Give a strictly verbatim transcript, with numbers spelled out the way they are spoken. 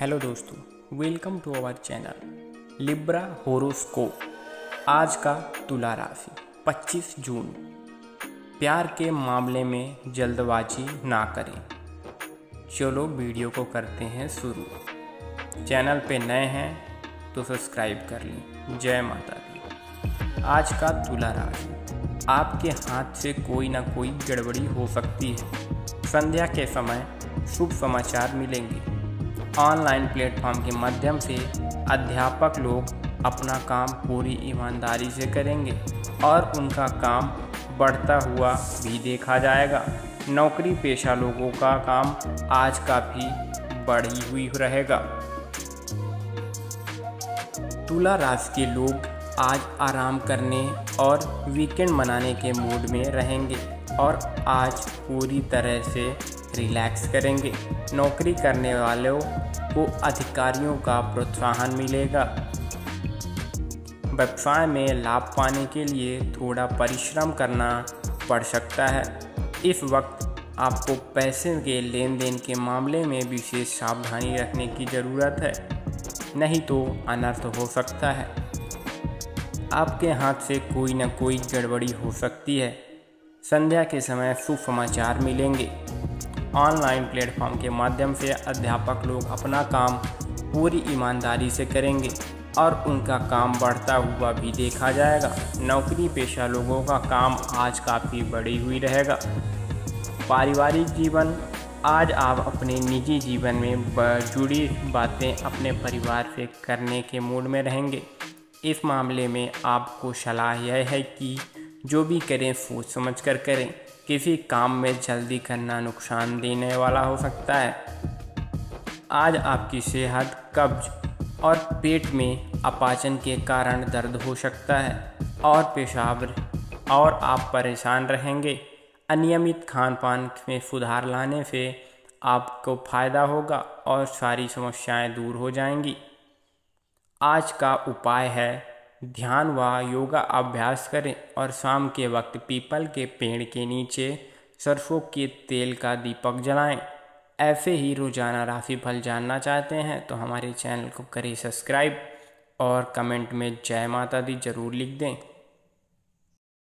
Hello दोस्तों, welcome to our channel Libra horoscope. आज का तुला राशि पच्चीस जून। प्यार के मामले में जल्दबाजी ना करें। चलो वीडियो को करते हैं शुरू। चैनल पे नए हैं तो सब्सक्राइब कर लें। जय माता दी। आज का तुला राशि, आपके हाथ से कोई ना कोई गड़बड़ी हो सकती है। संध्या के समय शुभ समाचार मिलेंगे। ऑनलाइन प्लेटफॉर्म के माध्यम से अध्यापक लोग अपना काम पूरी ईमानदारी से करेंगे और उनका काम बढ़ता हुआ भी देखा जाएगा। नौकरी पेशा लोगों का काम आज काफ़ी बढ़ी हुई रहेगा। तुला राशि के लोग आज आराम करने और वीकेंड मनाने के मूड में रहेंगे और आज पूरी तरह से रिलैक्स करेंगे। नौकरी करने वालों को अधिकारियों का प्रोत्साहन मिलेगा। व्यवसाय में लाभ पाने के लिए थोड़ा परिश्रम करना पड़ सकता है। इस वक्त आपको पैसे के लेन देन के मामले में विशेष सावधानी रखने की ज़रूरत है, नहीं तो अनर्थ हो सकता है। आपके हाथ से कोई न कोई गड़बड़ी हो सकती है। संध्या के समय शुभ समाचार मिलेंगे। ऑनलाइन प्लेटफॉर्म के माध्यम से अध्यापक लोग अपना काम पूरी ईमानदारी से करेंगे और उनका काम बढ़ता हुआ भी देखा जाएगा। नौकरी पेशा लोगों का काम आज काफ़ी बढ़ी हुई रहेगा। पारिवारिक जीवन, आज आप अपने निजी जीवन में जुड़ी बातें अपने परिवार से करने के मूड में रहेंगे। इस मामले में आपको सलाह यह है कि जो भी करें सोच समझ कर करें। किसी काम में जल्दी करना नुकसान देने वाला हो सकता है। आज आपकी सेहत, कब्ज और पेट में अपाचन के कारण दर्द हो सकता है और पेशाब और आप परेशान रहेंगे। अनियमित खान पान में सुधार लाने से आपको फ़ायदा होगा और सारी समस्याएं दूर हो जाएंगी। आज का उपाय है ध्यान व योगा अभ्यास करें और शाम के वक्त पीपल के पेड़ के नीचे सरसों के तेल का दीपक जलाएं। ऐसे ही रोजाना राशिफल जानना चाहते हैं तो हमारे चैनल को करें सब्सक्राइब और कमेंट में जय माता दी जरूर लिख दें।